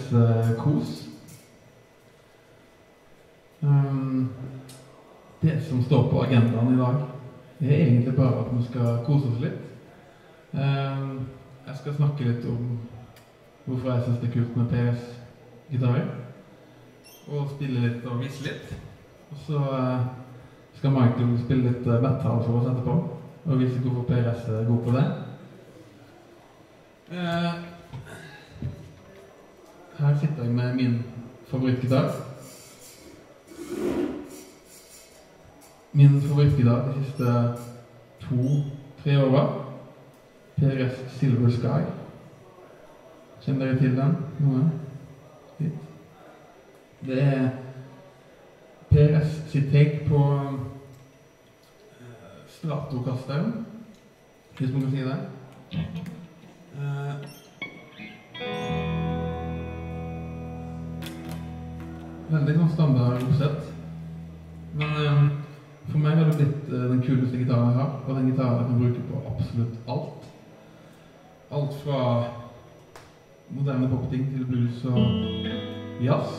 PRS-kos. Det som står på agendaen i dag er egentlig bare at vi skal kose oss litt. Jeg skal snakke litt om hvorfor jeg synes det er kult med PRS-gitarer. Og spille litt og vise litt. Og så skal Michael spille litt metal for oss etterpå. Og vise hvorfor PRS er god på det. Her sitter jeg med min favorittgitar. Min favorittgitar de siste 2-3 årene. PRS Silver Sky. Kjenner dere til den? Noe? Litt. Det er PRS sitt take på Stratokasteren, hvis man kan si det. Veldig sånn standard oppsett. Men for meg har det blitt den kuleste gitaren jeg har, og den gitaren jeg kan bruke på absolutt alt. Alt fra moderne popting til blues og jazz.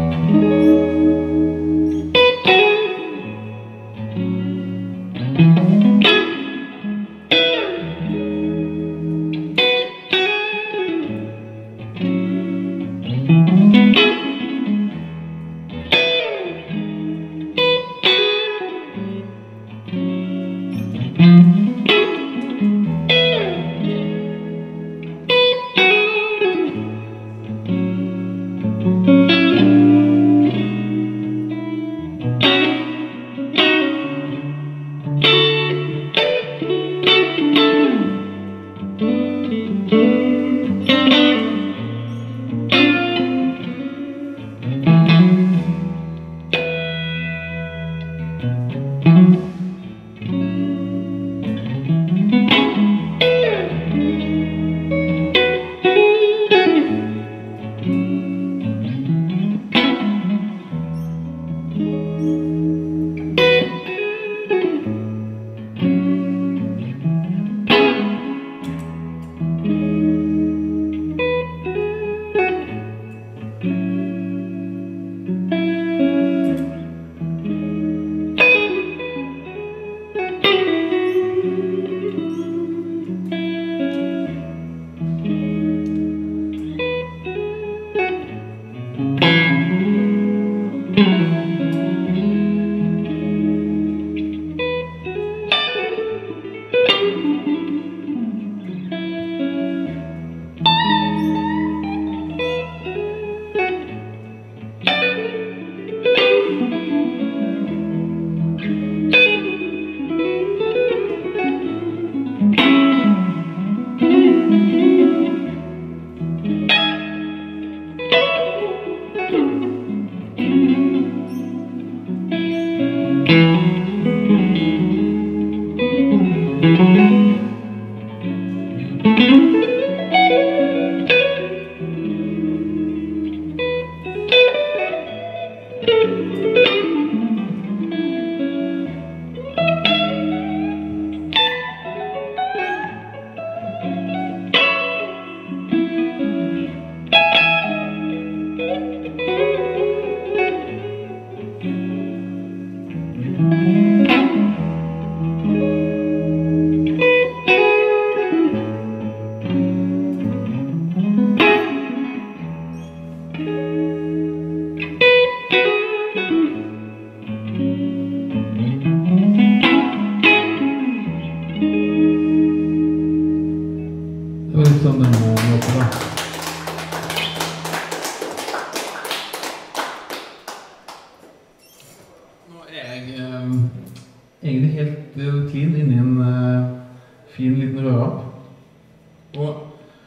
Egentlig helt clean inni en fin liten rødramp. Og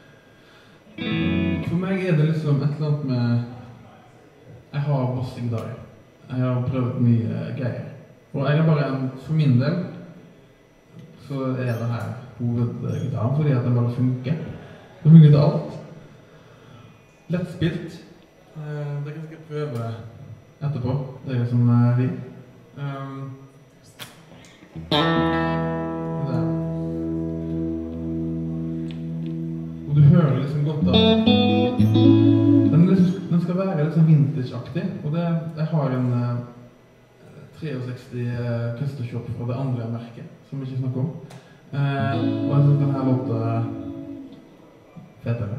for meg er det liksom et eller annet med jeg har bassgitar. Jeg har prøvd mye greier. Og jeg er bare for min del så er det her hovedgitaren fordi at den bare funker. Det funker til alt. Lett spilt. Det kan jeg prøve etterpå, det som vil. Og du hører liksom godt at den er liksom være litt sånn vintage-aktig, og jeg har en 63 custom shop fra det andre merket, som vi ikke snakker om. Og jeg synes denne låter fetere.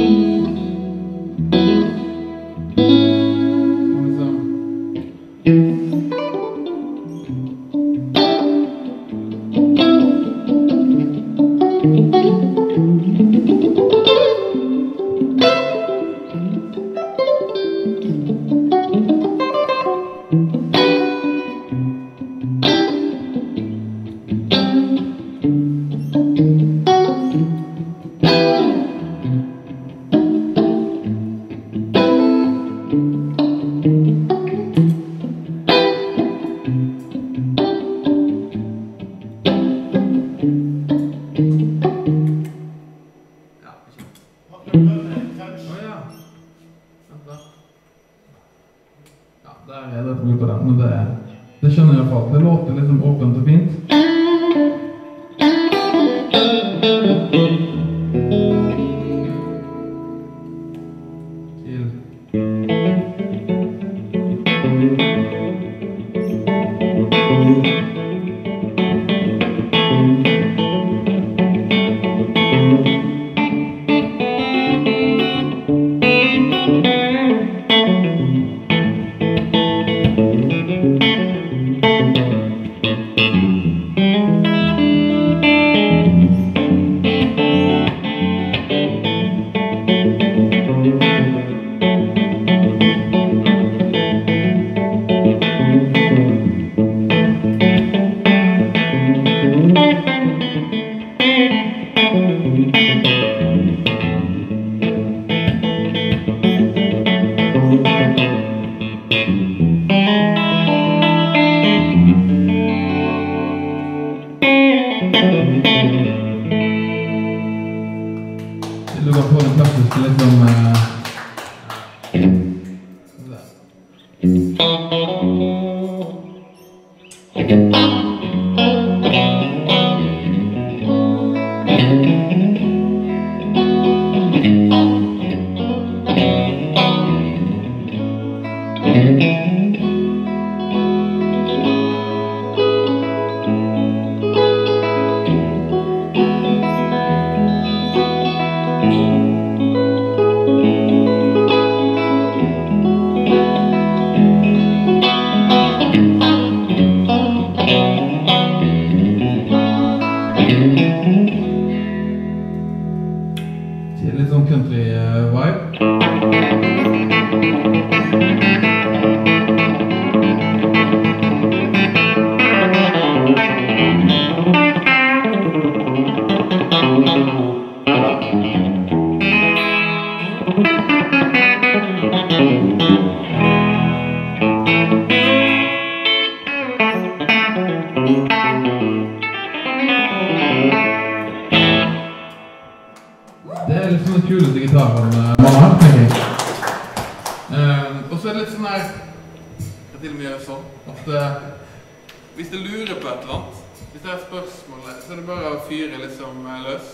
Det skjønner jeg i hvert fall. Det låter liksom åpent og fint. Du kan få den klassiske liksom litt sånn country-vibe. Det er liksom den kuleste gitaren man har, tenker jeg. Og så er det litt sånn her, jeg til og med gjør sånn, at hvis det lurer på et eller annet, hvis det er spørsmålet, så er det bare å fyre liksom løs.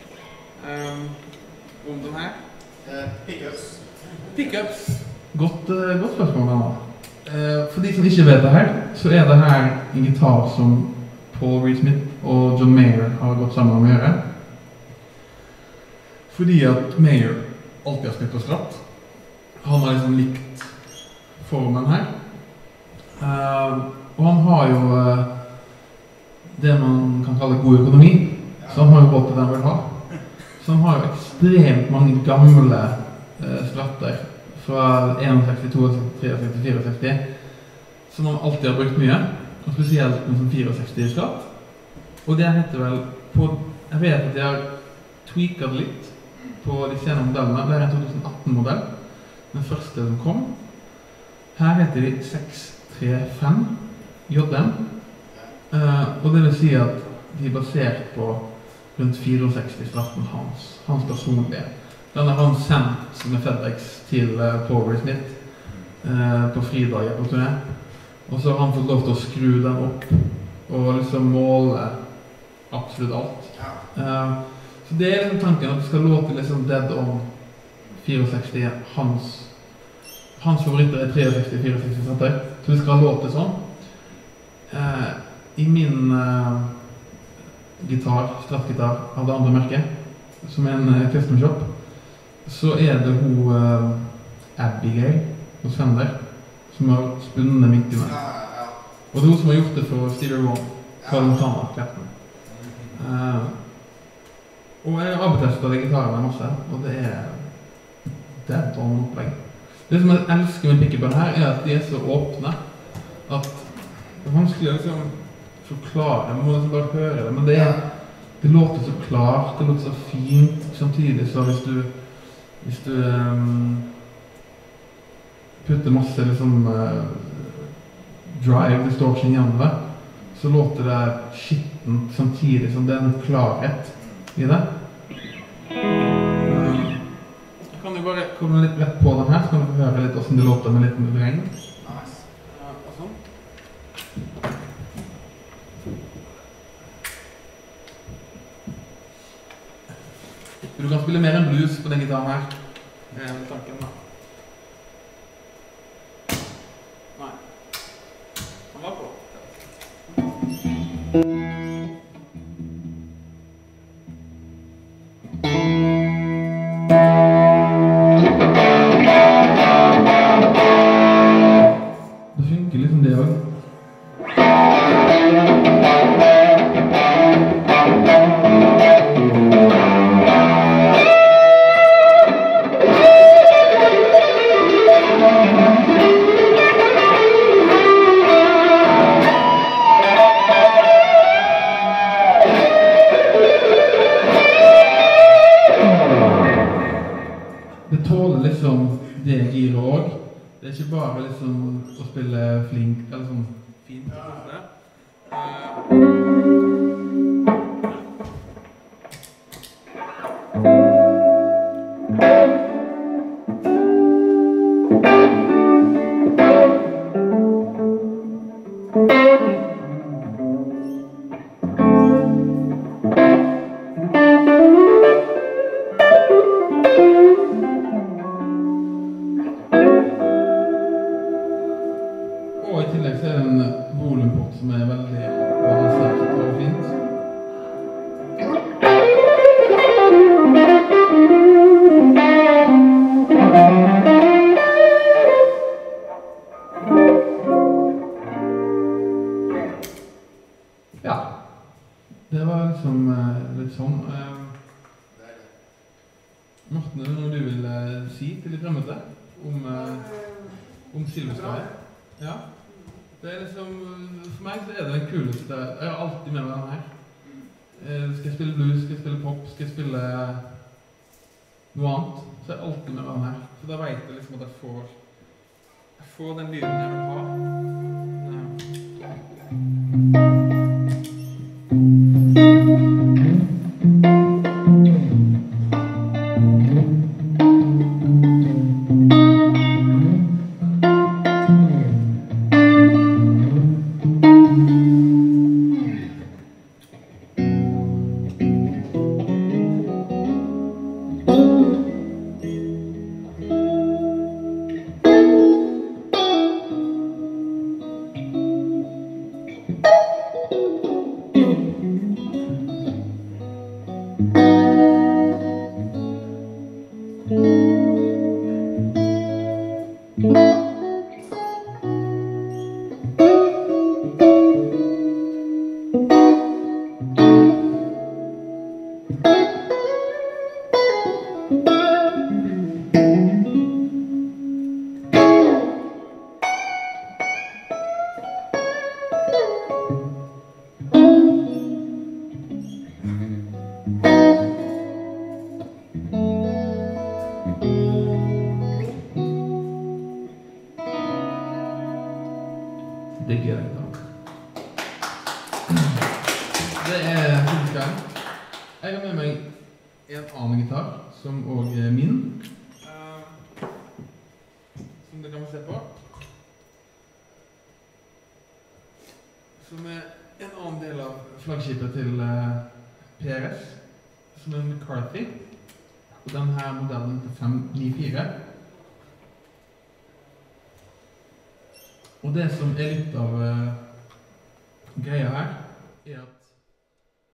Om den her. Pickups. Pickups. Godt spørsmål, Anna. For de som ikke vet det her, så er det her en gitar som Paul Reed Smith og John Mayer har gått sammen om å gjøre. Fordi at Mayer alltid har spilt på Strat. Han har liksom likt formen her. Og han har jo det man kan kalle god økonomi. Så han har jo råd til det han vil ha. Så han har jo ekstremt mange gamle Stratter fra 61, 62, 63, 64 som han alltid har brukt mye. Og spesielt med sånn 64 Strat. Og det heter vel på, jeg vet at de har tweaket litt på de senere modellene. Det er en 2018-modell, den første som kom. Her heter de 635 JM, og det vil si at de er basert på rundt 64 Stratten hans personlige. Den har han sendt med FedEx til Paul Reed Smith på fridager på turné. Og så har han fått lov til å skru den opp og liksom måle absolutt alt. Så det er liksom tanken at det skal låte liksom Dead On 64 hans hans favoritter er 63-64 setter, så det skal låte sånn. I min strattgitar av det andre merket, som er en custom shop, så er det hun Abigail hos Fender som har spunnet midt i meg. Og det er hun som har gjort det for Stevie Wonder, fra Montana-kleppen. Og jeg har avbetestet det gitarene masse, og det er et annet opplegg. Det som jeg elsker med pick-upen her er at de er så åpne at det er vanskelig å liksom forklare, man må liksom bare høre det, men det låter så klart, det låter så fint, samtidig så hvis du putter masse liksom drive distortion gjennom det, så låter det skittent samtidig som det er en klarhet i det. Jeg kan jo bare komme litt rett på den her, så kan du få høre litt hvordan det låter med litt med vreng. Du kan spille mer enn blues på den gitaren her. Det er tanken da. Nei. Han var på. Det funker liksom det også. Det tåler liksom det giret også. Det er ikke bare liksom å spille flink, eller sånn fint og koselig. Og i tillegg så er det en volumport som er veldig balansert og fint. Ja, det var liksom litt sånn. Morten, er det noe du vil si til de fremmede om Silverskye? Ja. Det er liksom, for meg så er det den kuleste, jeg har alltid med meg den her. Skal jeg spille blues, skal jeg spille pop, skal jeg spille noe annet, så er jeg alltid med meg den her. For da vet jeg liksom at jeg får den lyden jeg vil ha. Det er gøy da. Det er Silverskye. Jeg har med meg en annen gitar, som også er min. Som dere kan se på. Som er en annen del av flaggskipet til PRS, som er McCarthy. Og denne modellen til 594. Og det som er litt av greia her, er at